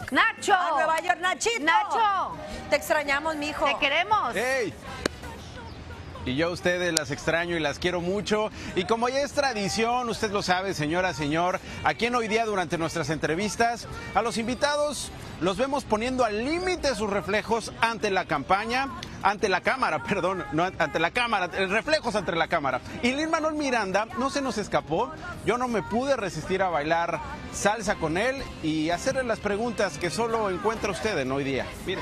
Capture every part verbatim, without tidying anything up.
Nacho. A Nueva York, Nachito. Nacho. Te extrañamos, mijo. Te queremos. ¡Ey! Y yo a ustedes las extraño y las quiero mucho. Y como ya es tradición, usted lo sabe, señora, señor, aquí en Hoy Día durante nuestras entrevistas, a los invitados los vemos poniendo al límite sus reflejos ante la campaña, ante la cámara, perdón, no ante la cámara, reflejos ante la cámara. Y Lin-Manuel Miranda no se nos escapó. Yo no me pude resistir a bailar salsa con él y hacerle las preguntas que solo encuentra usted en Hoy Día. Mire.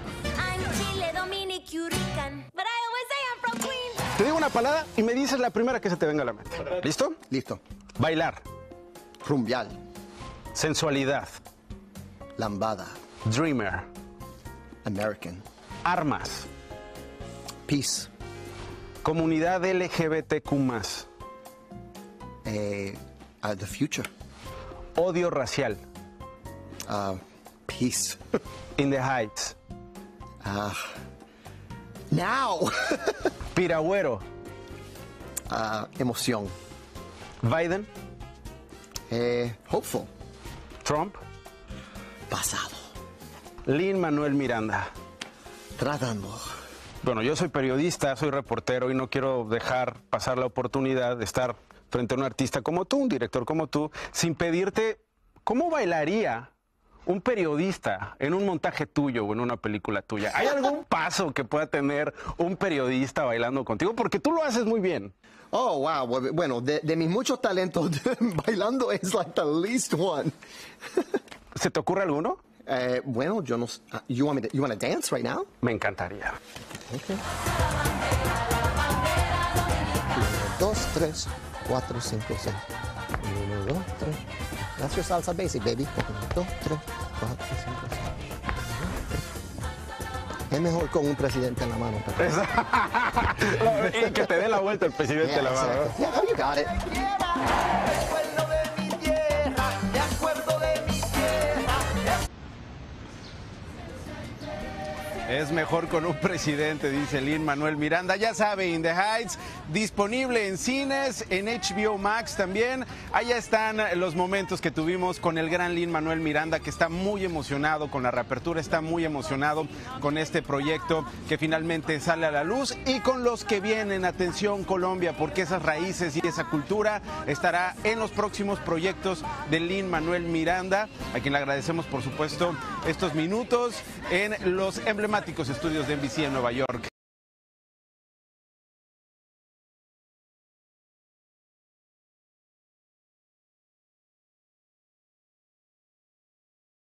Te digo una palabra y me dices la primera que se te venga a la mente. ¿Listo? Listo. Bailar. Rumbial. Sensualidad. Lambada. Dreamer. American. Armas. Peace. Comunidad L G B T Q más. Eh, uh, the future. Odio racial. Uh, peace. In the Heights. Uh, now. Piragüero. Uh, emoción. Biden. Eh, hopeful. Trump. Pasado. Lin-Manuel Miranda. Tratando. Bueno, yo soy periodista, soy reportero y no quiero dejar pasar la oportunidad de estar frente a un artista como tú, un director como tú, sin pedirte cómo bailaría un periodista en un montaje tuyo o en una película tuya. ¿Hay algún paso que pueda tener un periodista bailando contigo? Porque tú lo haces muy bien. Oh, wow. Bueno, de, de mis muchos talentos, bailando es like the least one. ¿Se te ocurre alguno? Eh, bueno, yo no... Uh, you want me to, you want to dance right now? Me encantaría. Okay. Uno, dos, tres, cuatro, cinco, seis. Uno, dos, tres. That's your salsa basic, baby. Uno, dos, tres, cuatro, cinco, seis. Es mejor con un presidente en la mano. Y que te dé la vuelta el presidente en la mano. Yeah, oh, you got it. Es mejor con un presidente, dice Lin-Manuel Miranda. Ya sabe, In the Heights, disponible en cines, en H B O Max también. Allá están los momentos que tuvimos con el gran Lin-Manuel Miranda, que está muy emocionado con la reapertura, está muy emocionado con este proyecto que finalmente sale a la luz y con los que vienen. Atención, Colombia, porque esas raíces y esa cultura estará en los próximos proyectos de Lin-Manuel Miranda, a quien le agradecemos, por supuesto, estos minutos en los emblemáticos estudios de N B C en Nueva York.